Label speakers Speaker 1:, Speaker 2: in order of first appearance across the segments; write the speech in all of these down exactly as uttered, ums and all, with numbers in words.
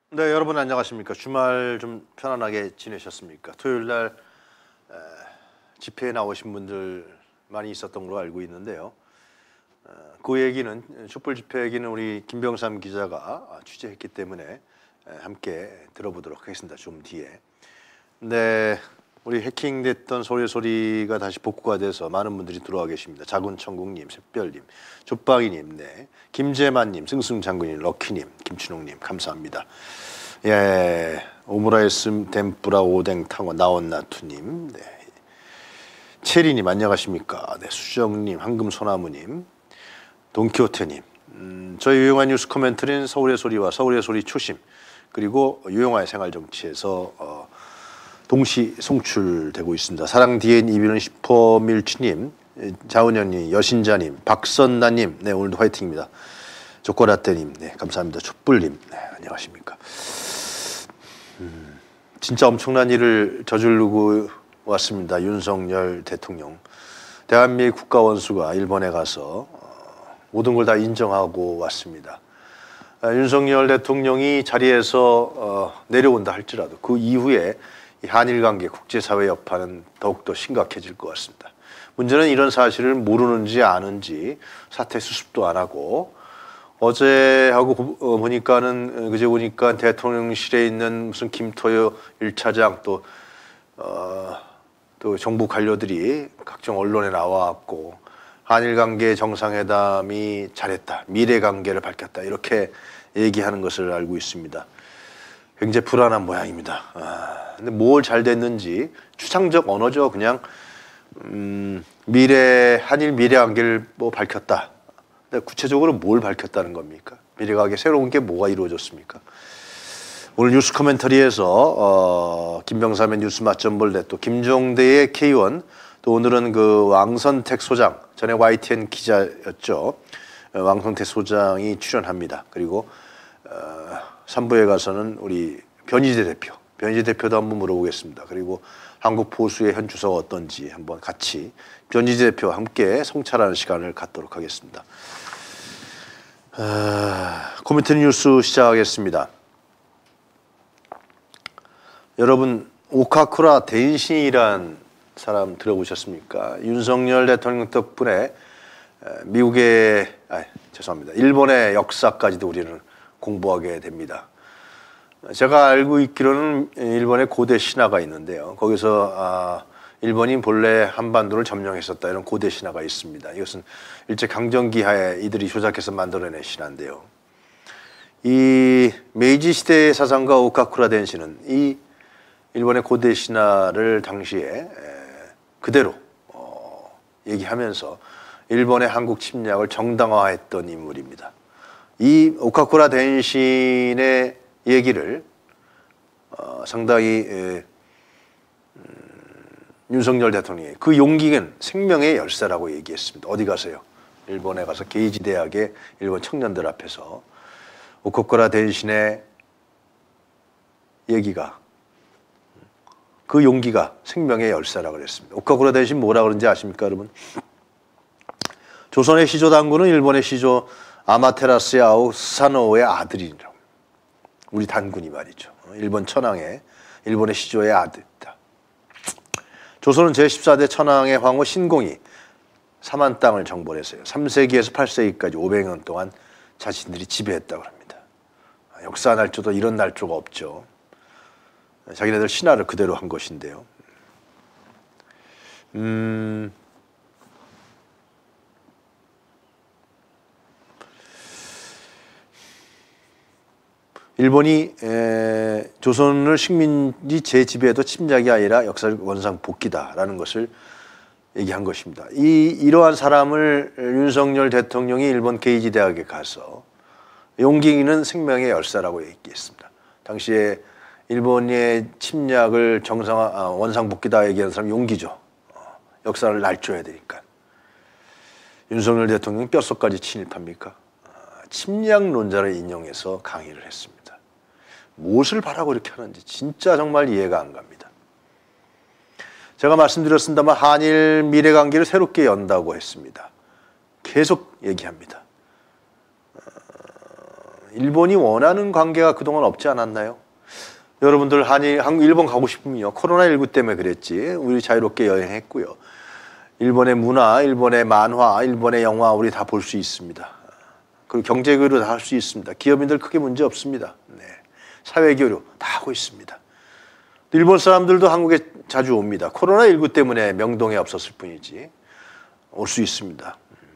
Speaker 1: 네, 여러분 안녕하십니까? 주말 좀 편안하게 지내셨습니까? 토요일 날 에, 집회에 나오신 분들 많이 있었던 걸로 알고 있는데요. 어, 그 얘기는 촛불 집회 얘기는 우리 김병삼 기자가 취재했기 때문에 에, 함께 들어보도록 하겠습니다. 좀 뒤에. 네, 우리 해킹됐던 소리 소리가 다시 복구가 돼서 많은 분들이 들어와 계십니다. 자군천국님, 샛별님, 족박이님, 네, 김재만님, 승승장군님, 럭키님, 김춘옥님 감사합니다. 예, 오므라이스 덴뿌라 오뎅 탕원 나온나투님, 네, 체리님 안녕하십니까? 네, 수정님, 황금소나무님, 돈키호테님, 음, 저희 유용한 뉴스 코멘터리는 서울의 소리와 서울의 소리 초심 그리고 유용한 생활정치에서 어, 동시 송출되고 있습니다. 사랑 디엔 이비는 슈퍼밀치님, 자은현님, 여신자님, 박선나님, 네 오늘도 화이팅입니다. 조코라떼님, 네 감사합니다. 촛불님, 네 안녕하십니까? 음, 진짜 엄청난 일을 저지르고 왔습니다. 윤석열 대통령, 대한민국 국가원수가 일본에 가서 어, 모든 걸 다 인정하고 왔습니다. 아, 윤석열 대통령이 자리에서 어, 내려온다 할지라도 그 이후에 이 한일 관계, 국제사회 여파는 더욱더 심각해질 것 같습니다. 문제는 이런 사실을 모르는지 아는지 사퇴 수습도 안 하고 어제하고 보니까는 그제 보니까 대통령실에 있는 무슨 김토요 일 차장 또, 어, 또 정부 관료들이 각종 언론에 나와왔고 한일 관계 정상회담이 잘했다, 미래 관계를 밝혔다 이렇게 얘기하는 것을 알고 있습니다. 굉장히 불안한 모양입니다. 아, 근데 뭘 잘 됐는지 추상적 언어죠. 그냥 음, 미래 한일 미래 관계를 뭐 밝혔다. 근데 구체적으로 뭘 밝혔다는 겁니까? 미래 관계 새로운 게 뭐가 이루어졌습니까? 오늘 뉴스 코멘터리에서 어, 김병삼의 뉴스 맛점볼래 또 김종대의 케이원 또 오늘은 그 왕선택 소장 전에 와이티엔 기자였죠. 왕선택 소장이 출연합니다. 그리고 어, 삼 부에 가서는 우리 변희재 대표, 변희재 대표도 한번 물어보겠습니다. 그리고 한국 보수의 현 주소가 어떤지 한번 같이 변희재 대표와 함께 성찰하는 시간을 갖도록 하겠습니다. 아, 코멘터리 뉴스 시작하겠습니다. 여러분 오카쿠라 덴신이란 사람 들어보셨습니까? 윤석열 대통령 덕분에 미국의, 아, 죄송합니다. 일본의 역사까지도 우리는 공부하게 됩니다. 제가 알고 있기로는 일본의 고대 신화가 있는데요. 거기서 아, 일본이 본래 한반도를 점령했었다 이런 고대 신화가 있습니다. 이것은 일제 강점기 하에 이들이 조작해서 만들어낸 신화인데요. 이 메이지 시대의 사상가 오카쿠라 덴신은 이 일본의 고대 신화를 당시에 그대로 어, 얘기하면서 일본의 한국 침략을 정당화했던 인물입니다. 이 오카쿠라 덴신의 얘기를 어, 상당히 에, 음, 윤석열 대통령이 그 용기는 생명의 열쇠라고 얘기했습니다. 어디 가세요? 일본에 가서 게이지 대학의 일본 청년들 앞에서 오카쿠라 덴신의 얘기가 그 용기가 생명의 열쇠라고 그랬습니다. 오카쿠라 덴신 뭐라 그런지 아십니까, 여러분? 조선의 시조 단군은 일본의 시조 아마테라스 야오 스사노오의 아들이라고. 우리 단군이 말이죠. 일본 천황의, 일본의 시조의 아들이다. 조선은 제십사 대 천황의 황후 신공이 삼한 땅을 정벌했어요. 삼 세기에서 팔 세기까지 오백 년 동안 자신들이 지배했다고 합니다. 역사 날조도 이런 날조가 없죠. 자기네들 신화를 그대로 한 것인데요. 음... 일본이 에, 조선을 식민지 재지배도 침략이 아니라 역사적 원상 복귀다라는 것을 얘기한 것입니다. 이 이러한 사람을 윤석열 대통령이 일본 게이지 대학에 가서 용기는 생명의 열쇠라고 얘기했습니다. 당시에 일본의 침략을 정상화 아, 원상 복귀다 얘기하는 사람 용기죠. 어, 역사를 날줘야 되니까. 윤석열 대통령이 뼛속까지 침입합니까? 아, 침략론자를 인용해서 강의를 했습니다. 무엇을 바라고 이렇게 하는지 진짜 정말 이해가 안 갑니다. 제가 말씀드렸습니다만 한일 미래관계를 새롭게 연다고 했습니다. 계속 얘기합니다. 일본이 원하는 관계가 그동안 없지 않았나요? 여러분들 한일, 한국, 일본 가고 싶으면요. 코로나십구 때문에 그랬지. 우리 자유롭게 여행했고요. 일본의 문화, 일본의 만화, 일본의 영화 우리 다 볼 수 있습니다. 그리고 경제교류 다 할 수 있습니다. 기업인들 크게 문제 없습니다. 네. 사회교류 다 하고 있습니다. 일본 사람들도 한국에 자주 옵니다. 코로나십구 때문에 명동에 없었을 뿐이지 올 수 있습니다.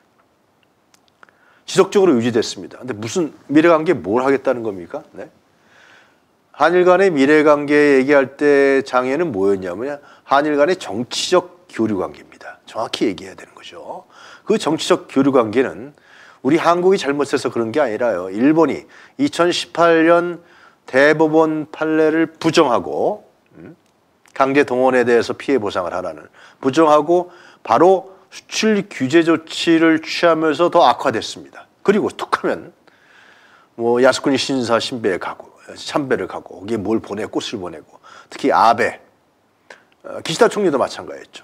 Speaker 1: 지속적으로 유지됐습니다. 근데 무슨 미래관계 뭘 하겠다는 겁니까? 네? 한일 간의 미래관계 얘기할 때 장애는 뭐였냐면 한일 간의 정치적 교류관계입니다. 정확히 얘기해야 되는 거죠. 그 정치적 교류관계는 우리 한국이 잘못해서 그런 게 아니라요. 일본이 이천십팔 년 대법원 판례를 부정하고 강제 동원에 대해서 피해 보상을 하라는 부정하고 바로 수출 규제 조치를 취하면서 더 악화됐습니다. 그리고 툭하면 뭐 야스쿠니 신사 신배에 가고 참배를 가고 거기에 뭘 보내 꽃을 보내고 특히 아베 기시다 총리도 마찬가지였죠.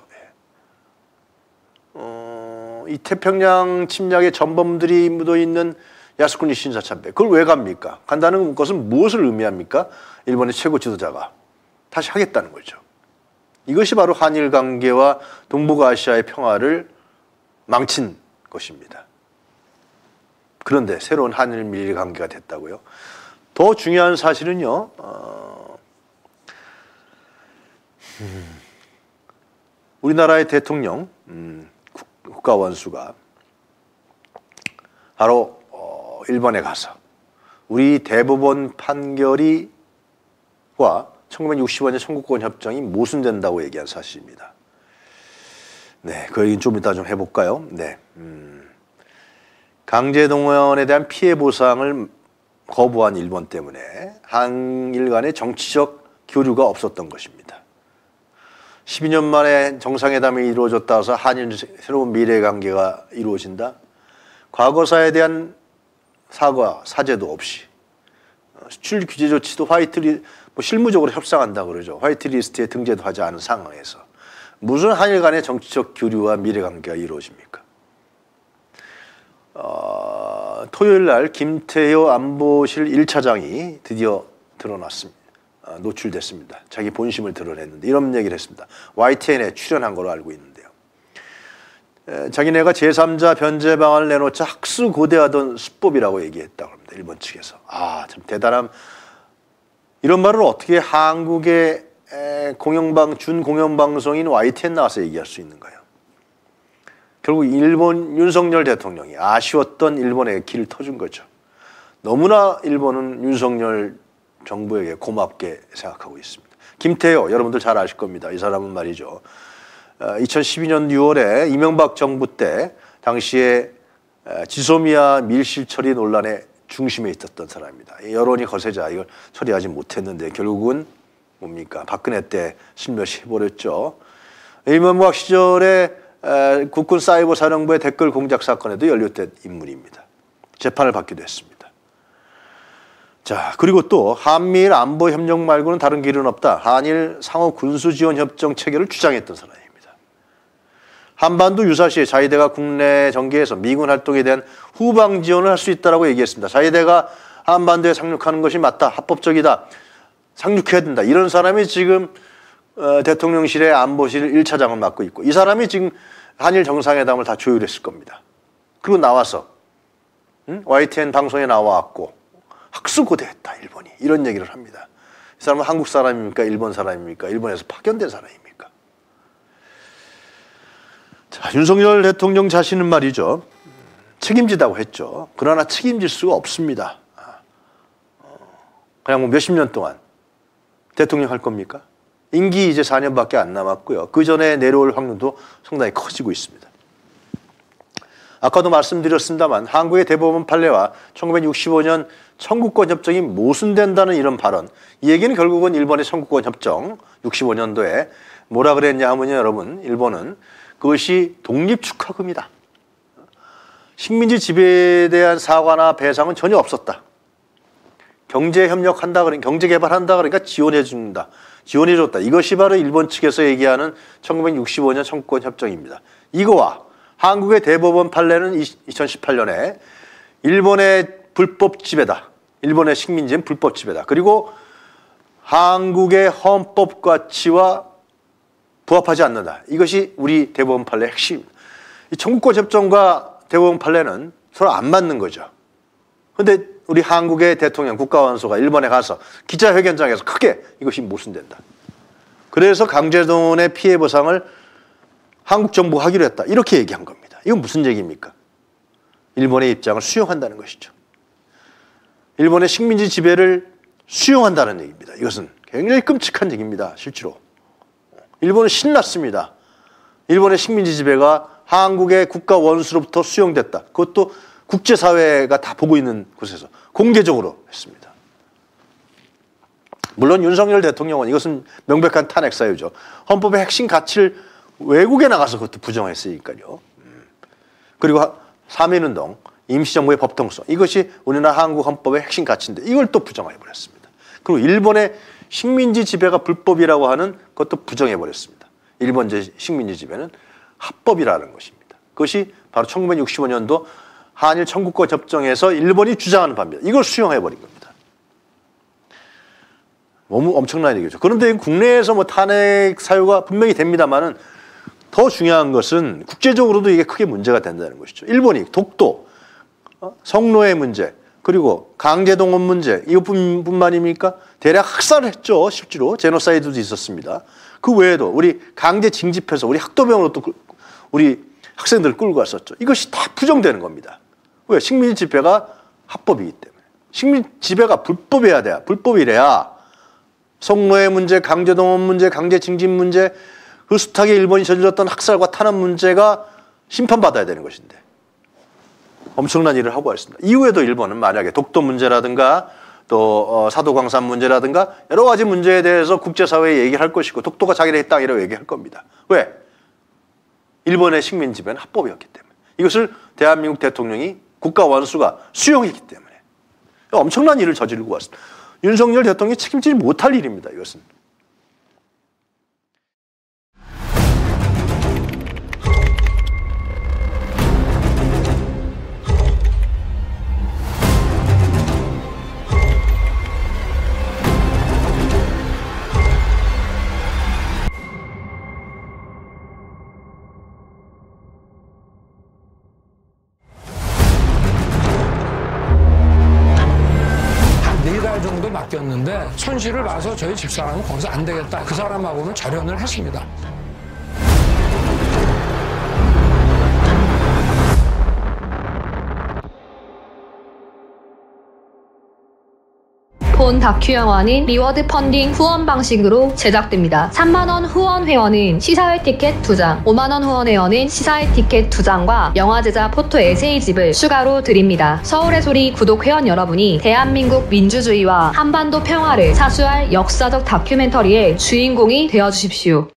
Speaker 1: 어, 이 태평양 침략의 전범들이 묻어 있는 야스쿠니 신사 참배 그걸 왜 갑니까? 간다는 것은 무엇을 의미합니까? 일본의 최고 지도자가 다시 하겠다는 거죠. 이것이 바로 한일 관계와 동북아시아의 평화를 망친 것입니다. 그런데 새로운 한일 밀리 관계가 됐다고요. 더 중요한 사실은요. 어, 음, 우리나라의 대통령 음, 국가 원수가 바로 어, 일본에 가서 우리 대법원 판결이와 천구백육십오 년 청구권 협정이 모순된다고 얘기한 사실입니다. 네, 그 얘기는 좀 이따 좀 해볼까요? 네, 음, 강제동원에 대한 피해 보상을 거부한 일본 때문에 한일 간의 정치적 교류가 없었던 것입니다. 십이 년 만에 정상회담이 이루어졌다 해서 한일 새로운 미래관계가 이루어진다? 과거사에 대한 사과, 사죄도 없이 수출 규제 조치도 화이트리 뭐 실무적으로 협상한다 그러죠. 화이트리스트에 등재도 하지 않은 상황에서 무슨 한일 간의 정치적 교류와 미래관계가 이루어집니까? 어, 토요일 날 김태효 안보실 일 차장이 드디어 드러났습니다. 어, 노출됐습니다. 자기 본심을 드러냈는데 이런 얘기를 했습니다. 와이티엔에 출연한 걸로 알고 있는데요. 에, 자기네가 제삼자 변제 방안을 내놓자 학수고대하던 수법이라고 얘기했다고 합니다. 일본 측에서. 아, 참 대단한. 이런 말을 어떻게 한국의 에, 공영방, 준공영방송인 와이티엔 나와서 얘기할 수 있는가요? 결국 일본 윤석열 대통령이 아쉬웠던 일본에게 길을 터준 거죠. 너무나 일본은 윤석열 정부에게 고맙게 생각하고 있습니다. 김태효 여러분들 잘 아실 겁니다. 이 사람은 말이죠. 이천십이 년 유월에 이명박 정부 때 당시에 지소미아 밀실 처리 논란의 중심에 있었던 사람입니다. 여론이 거세자 이걸 처리하지 못했는데 결국은 뭡니까? 박근혜 때 실며시 해버렸죠. 이명박 시절에 국군 사이버 사령부의 댓글 공작 사건에도 연루된 인물입니다. 재판을 받기도 했습니다. 자, 그리고 또 한미일 안보 협력 말고는 다른 길은 없다. 한일 상호 군수 지원 협정 체결을 주장했던 사람입니다. 한반도 유사시에 자위대가 국내 전개에서 미군 활동에 대한 후방 지원을 할 수 있다라고 얘기했습니다. 자위대가 한반도에 상륙하는 것이 맞다, 합법적이다, 상륙해야 된다. 이런 사람이 지금 어, 대통령실의 안보실 일 차장을 맡고 있고 이 사람이 지금 한일 정상회담을 다 조율했을 겁니다. 그리고 나와서 응? 와이티엔 방송에 나와왔고 학수고대했다 일본이 이런 얘기를 합니다. 이 사람은 한국 사람입니까? 일본 사람입니까? 일본에서 파견된 사람입니까? 자, 윤석열 대통령 자신은 말이죠. 책임지다고 했죠. 그러나 책임질 수가 없습니다. 그냥 뭐 몇십 년 동안 대통령 할 겁니까? 임기 이제 사 년밖에 안 남았고요. 그 전에 내려올 확률도 상당히 커지고 있습니다. 아까도 말씀드렸습니다만 한국의 대법원 판례와 천구백육십오 년 청구권 협정이 모순된다는 이런 발언. 이 얘기는 결국은 일본의 청구권 협정 육십오 년도에 뭐라 그랬냐 하면요, 여러분. 일본은 그것이 독립축하금이다. 식민지 지배에 대한 사과나 배상은 전혀 없었다. 경제협력한다 그러니까 경제개발한다 그러니까 지원해 준다. 지원해 줬다. 이것이 바로 일본 측에서 얘기하는 천구백육십오 년 청구권 협정입니다. 이거와 한국의 대법원 판례는 이천십팔 년에 일본의 불법 지배다. 일본의 식민지는 불법 지배다. 그리고 한국의 헌법 가치와 부합하지 않는다. 이것이 우리 대법원 판례의 핵심입니다. 이 청구권 협정과 대법원 판례는 서로 안 맞는 거죠. 그런데 우리 한국의 대통령 국가원수가 일본에 가서 기자회견장에서 크게 이것이 모순된다. 그래서 강제동원의 피해 보상을 한국 정부가 하기로 했다. 이렇게 얘기한 겁니다. 이건 무슨 얘기입니까? 일본의 입장을 수용한다는 것이죠. 일본의 식민지 지배를 수용한다는 얘기입니다. 이것은 굉장히 끔찍한 얘기입니다. 실제로. 일본은 신났습니다. 일본의 식민지 지배가 한국의 국가 원수로부터 수용됐다. 그것도 국제사회가 다 보고 있는 곳에서 공개적으로 했습니다. 물론 윤석열 대통령은 이것은 명백한 탄핵 사유죠. 헌법의 핵심 가치를 외국에 나가서 그것도 부정했으니까요. 그리고 삼일운동, 임시정부의 법통성, 이것이 우리나라 한국 헌법의 핵심 가치인데 이걸 또 부정해버렸습니다. 그리고 일본의 식민지 지배가 불법이라고 하는 것도 부정해버렸습니다. 일본제 식민지 지배는 합법이라는 것입니다. 그것이 바로 천구백육십오 년도 한일 청구권 협정에서 일본이 주장하는 바입니다. 이걸 수용해버린 겁니다. 너무 엄청난 얘기죠. 그런데 국내에서 뭐 탄핵 사유가 분명히 됩니다만은 더 중요한 것은 국제적으로도 이게 크게 문제가 된다는 것이죠. 일본이 독도, 성노예 문제, 그리고 강제동원 문제 이것뿐만입니까? 대략 학살을 했죠. 실제로 제노사이드도 있었습니다. 그 외에도 우리 강제 징집해서 우리 학도병으로 또 우리 학생들을 끌고 갔었죠. 이것이 다 부정되는 겁니다. 왜? 식민지 지배가 합법이기 때문에. 식민지 지배가 불법이어야 돼요. 불법이래야 성노예 문제, 강제동원 문제, 강제 징집 문제, 그 숱하게 일본이 저질렀던 학살과 탄압 문제가 심판받아야 되는 것인데 엄청난 일을 하고 있습니다. 이후에도 일본은 만약에 독도 문제라든가 또 사도광산 문제라든가 여러 가지 문제에 대해서 국제사회에 얘기를 할 것이고 독도가 자기네 땅이라고 얘기할 겁니다. 왜? 일본의 식민 지배는 합법이었기 때문에. 이것을 대한민국 대통령이 국가 원수가 수용했기 때문에 엄청난 일을 저지르고 왔습니다. 윤석열 대통령이 책임지지 못할 일입니다. 이것은.
Speaker 2: 정도 맡겼는데 손실을 봐서 저희 집사람은 거기서 안 되겠다. 그 사람하고는 절연을 했습니다.
Speaker 3: 본 다큐 영화는 리워드 펀딩 후원 방식으로 제작됩니다. 삼만 원 후원 회원은 시사회 티켓 두 장, 오만 원 후원 회원은 시사회 티켓 두 장과 영화 제작 포토 에세이집을 추가로 드립니다. 서울의 소리 구독 회원 여러분이 대한민국 민주주의와 한반도 평화를 사수할 역사적 다큐멘터리의 주인공이 되어주십시오.